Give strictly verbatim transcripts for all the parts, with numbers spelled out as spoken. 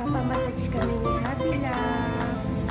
Papamassage kami ni Happy Labs.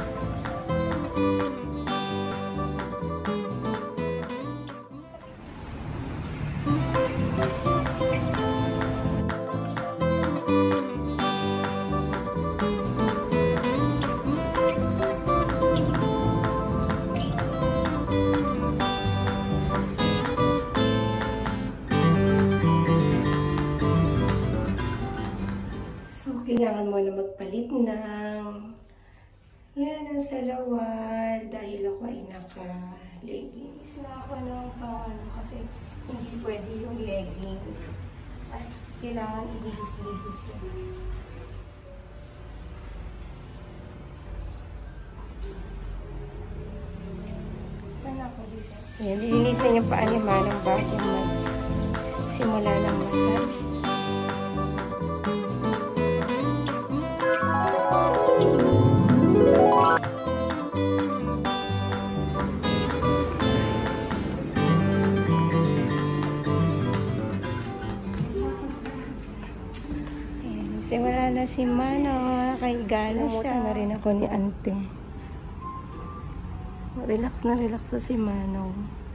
Kailangan mo na magpalit ng yan ang salawal dahil ako ay naka-leggings na ako ng pangano kasi hindi pwede yung leggings. Ay, kailangan i-lihis-lihis yun. Saan ako dito? Ayan, lilinisan yung paa ni Manong bago mag-simula ng massage. Kasi wala na si Mano, kaiga na siya. Na rin ako ni Ante. Relax na relax na si Mano.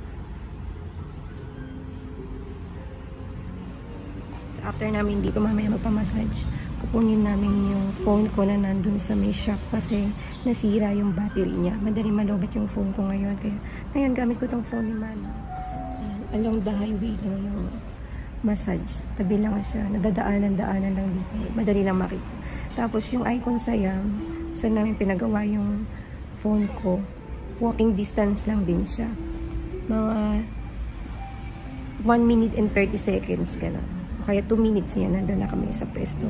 So after namin dito mamaya magpamassage, kukunin namin yung phone ko na nandun sa may shop kasi nasira yung battery niya. Madali malobat yung phone ko ngayon. Kaya ngayon gamit ko tong phone ni Mano. Ayan, along the highway lang yung massage. Tabi lang siya. Nadadaanan-daanan lang dito. Madali lang makita. Tapos yung icon sayang, saan namin pinagawa yung phone ko. Walking distance lang din siya. Mga one minute and thirty seconds ka na. Kaya two minutes yan. Nandun na kami sa pwesto.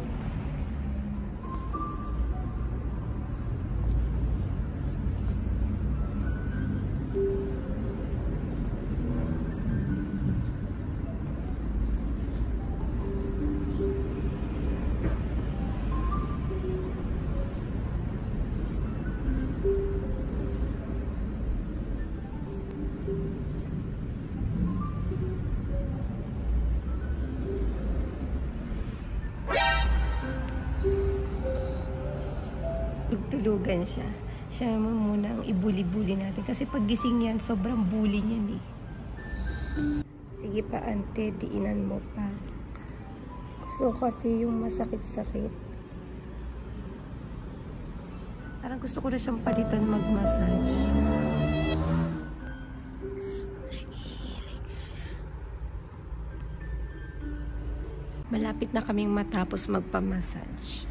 Tulugan siya. Siya muna ang ibuli-buli natin. Kasi pag gising yan, sobrang bully niyan eh. Sige pa, Ante, diinan mo pa. So, kasi yung masakit-sakit. Parang gusto ko na siyang palitan mag-massage. Malapit na kaming matapos magpa-massage.